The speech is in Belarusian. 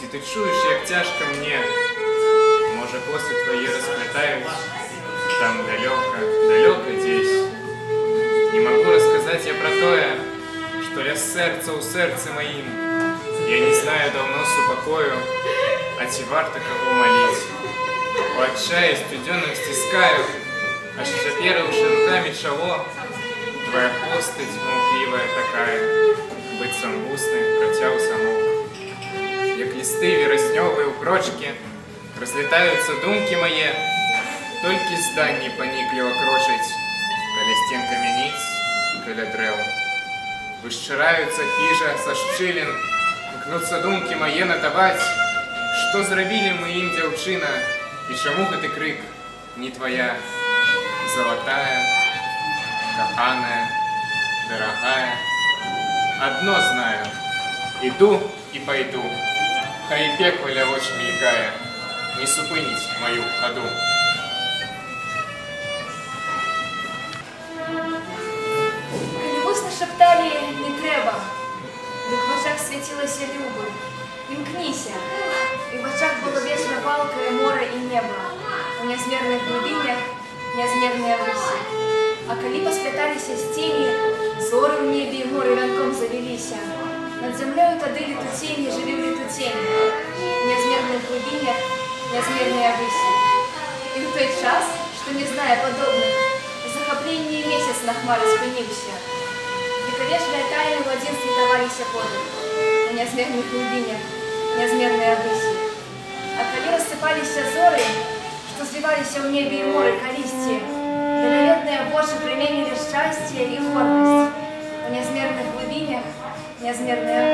ты чуешь, як тяжко мне, может, косы твои расплетаются, там далеко, далеко здесь. Не могу рассказать я про тое, что ля сердца у сердце моим. Я не знаю давно супокою, а ці варто кого молить. У отчая студенным стискаю, аж заперывши руками чало, твоя постать мукливая такая, быццам вусны процяў самок. Як листы вераснёвые у крочки, разлетаются думки мои, толькі зданні паніклі окрочить, каля стен камяніц, каля дрэў. Вышчыраюцца хижа со шчылін, імкнуцца думкі мае натаваць, што зрабілі мы ім, дзяўчына, і чаму гэты крык не твоя, золотая, каханая, дорогая. Одно знаю, иду и пойду, хай пекло ля вочы мелькае, не супыніць мою ходу. Калі вусны шапталі «не трэба», дык в очах свяцілася люба. Імкніся, і в очах было вечна палкае мора і неба, у нязмерных глыбінях нязмерныя высі. А калі паспляталіся сцені, зоры ў небе і моры вянком завіліся, над зямлёю тады летуцені жылі ў летуцені, у нязмерных глыбінях нязмерныя высі. І ў той час, што не знае падобных, у захапленні месяц на хмары спыніўся. Векавечныя тайны ў адзін світаваліся подых, у нязмерных глыбінях нязмерныя высі. А калі рассыпаліся зоры, што зліваліся ў небе і моры калісьці, даляведныя вочы прыменілі шчасце і гордасць, у нязмерных глыбінях нязмерныя